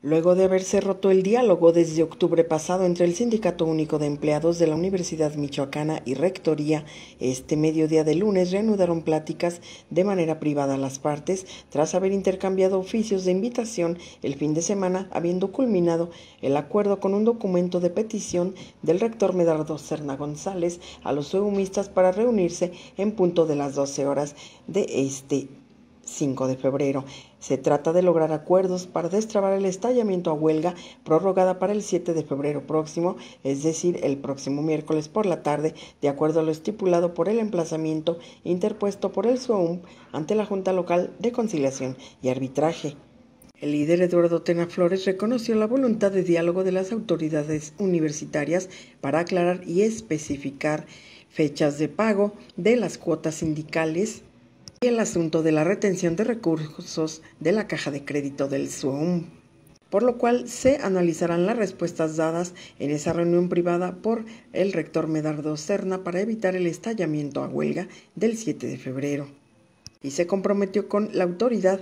Luego de haberse roto el diálogo desde octubre pasado entre el Sindicato Único de Empleados de la Universidad Michoacana y Rectoría, este mediodía de lunes reanudaron pláticas de manera privada las partes, tras haber intercambiado oficios de invitación el fin de semana, habiendo culminado el acuerdo con un documento de petición del rector Medardo Serna González a los UEUmistas para reunirse en punto de las 12 horas de este 5 de febrero. Se trata de lograr acuerdos para destrabar el estallamiento a huelga prorrogada para el 7 de febrero próximo, es decir, el próximo miércoles por la tarde, de acuerdo a lo estipulado por el emplazamiento interpuesto por el SUEUM ante la Junta Local de Conciliación y Arbitraje. El líder Eduardo Tena Flores reconoció la voluntad de diálogo de las autoridades universitarias para aclarar y especificar fechas de pago de las cuotas sindicales y el asunto de la retención de recursos de la caja de crédito del SUEUM, por lo cual se analizarán las respuestas dadas en esa reunión privada por el rector Medardo Serna para evitar el estallamiento a huelga del 7 de febrero. Y se comprometió con la autoridad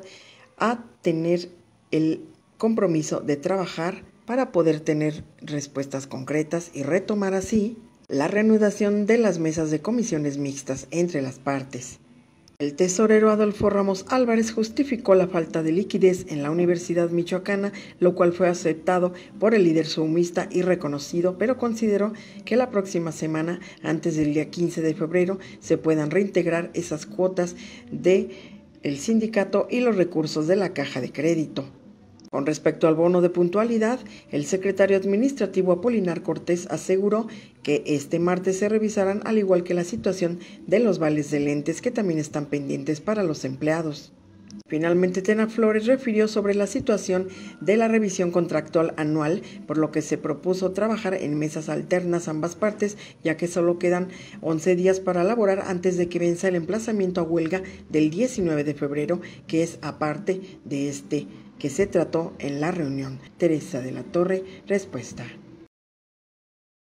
a tener el compromiso de trabajar para poder tener respuestas concretas y retomar así la reanudación de las mesas de comisiones mixtas entre las partes. El tesorero Adolfo Ramos Álvarez justificó la falta de liquidez en la Universidad Michoacana, lo cual fue aceptado por el líder suumista y reconocido, pero consideró que la próxima semana, antes del día 15 de febrero, se puedan reintegrar esas cuotas del sindicato y los recursos de la caja de crédito. Con respecto al bono de puntualidad, el secretario administrativo Apolinar Cortés aseguró que este martes se revisarán, al igual que la situación de los vales de lentes que también están pendientes para los empleados. Finalmente, Tena Flores refirió sobre la situación de la revisión contractual anual, por lo que se propuso trabajar en mesas alternas ambas partes, ya que solo quedan 11 días para elaborar antes de que venza el emplazamiento a huelga del 19 de febrero, que es aparte de este que se trató en la reunión. Teresa de la Torre, respuesta.